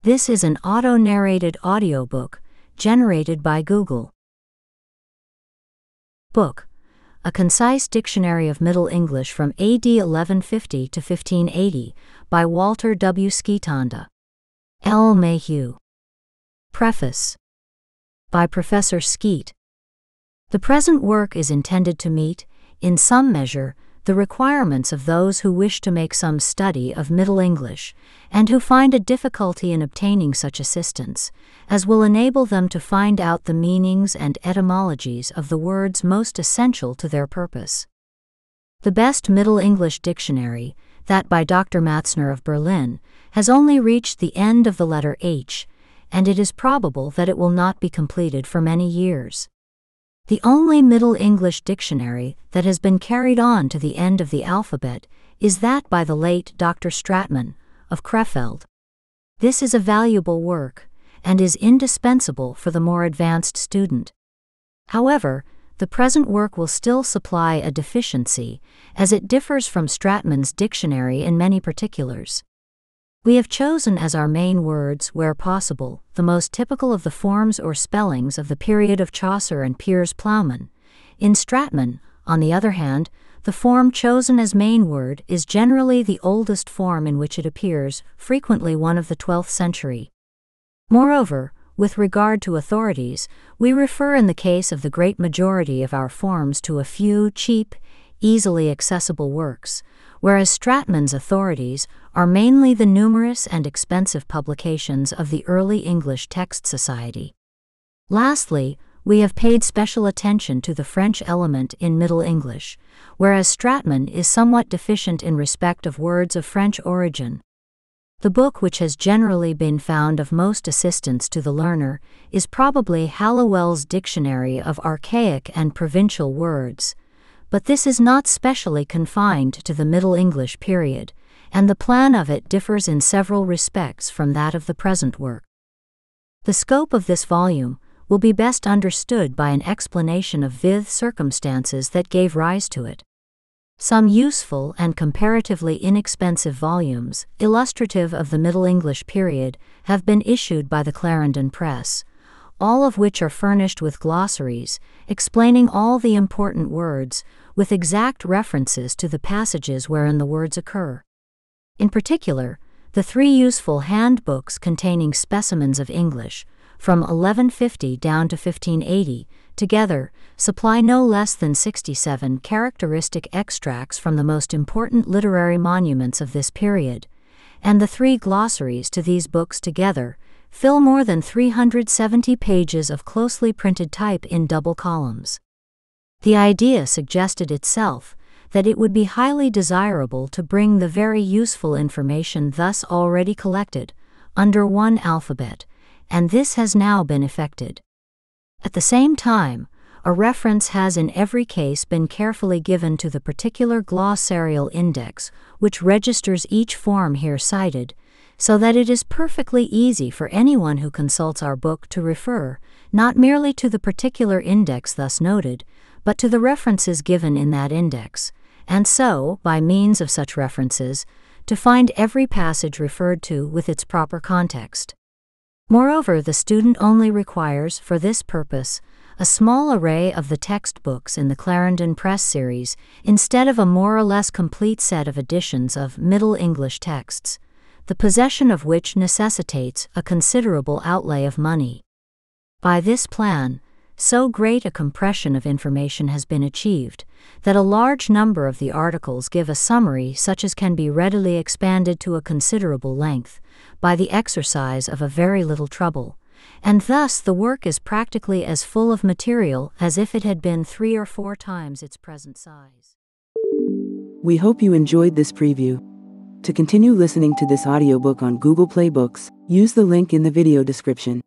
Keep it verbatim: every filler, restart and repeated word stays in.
This is an auto-narrated audiobook generated by Google. Book: A Concise Dictionary of Middle English from A D eleven fifty to fifteen eighty by Walter W. Skeat. L. Mayhew. Preface by Professor Skeat. The present work is intended to meet, in some measure, the requirements of those who wish to make some study of Middle English, and who find a difficulty in obtaining such assistance, as will enable them to find out the meanings and etymologies of the words most essential to their purpose. The best Middle English dictionary, that by Doctor Matzner of Berlin, has only reached the end of the letter H, and it is probable that it will not be completed for many years. The only Middle English dictionary that has been carried on to the end of the alphabet is that by the late Doctor Stratman, of Krefeld. This is a valuable work, and is indispensable for the more advanced student. However, the present work will still supply a deficiency, as it differs from Stratman's dictionary in many particulars. We have chosen as our main words, where possible, the most typical of the forms or spellings of the period of Chaucer and Piers Plowman. In Stratman, on the other hand, the form chosen as main word is generally the oldest form in which it appears, frequently one of the twelfth century. Moreover, with regard to authorities, we refer in the case of the great majority of our forms to a few cheap, easily accessible works, whereas Stratman's authorities are mainly the numerous and expensive publications of the early English Text Society. Lastly, we have paid special attention to the French element in Middle English, whereas Stratman is somewhat deficient in respect of words of French origin. The book which has generally been found of most assistance to the learner is probably Halliwell's Dictionary of Archaic and Provincial Words, but this is not specially confined to the Middle English period, and the plan of it differs in several respects from that of the present work. The scope of this volume will be best understood by an explanation of the circumstances that gave rise to it. Some useful and comparatively inexpensive volumes, illustrative of the Middle English period, have been issued by the Clarendon Press, all of which are furnished with glossaries, explaining all the important words, with exact references to the passages wherein the words occur. In particular, the three useful handbooks containing specimens of English, from eleven fifty down to fifteen eighty, together, supply no less than sixty-seven characteristic extracts from the most important literary monuments of this period, and the three glossaries to these books together fill more than three hundred seventy pages of closely printed type in double columns. The idea suggested itself that it would be highly desirable to bring the very useful information thus already collected under one alphabet, and this has now been effected. At the same time, a reference has in every case been carefully given to the particular glossarial index which registers each form here cited, so that it is perfectly easy for anyone who consults our book to refer, not merely to the particular index thus noted, but to the references given in that index, and so, by means of such references, to find every passage referred to with its proper context. Moreover, the student only requires, for this purpose, a small array of the textbooks in the Clarendon Press series, instead of a more or less complete set of editions of Middle English texts, the possession of which necessitates a considerable outlay of money. By this plan, so great a compression of information has been achieved, that a large number of the articles give a summary such as can be readily expanded to a considerable length, by the exercise of a very little trouble, and thus the work is practically as full of material as if it had been three or four times its present size. We hope you enjoyed this preview. To continue listening to this audiobook on Google Play Books, use the link in the video description.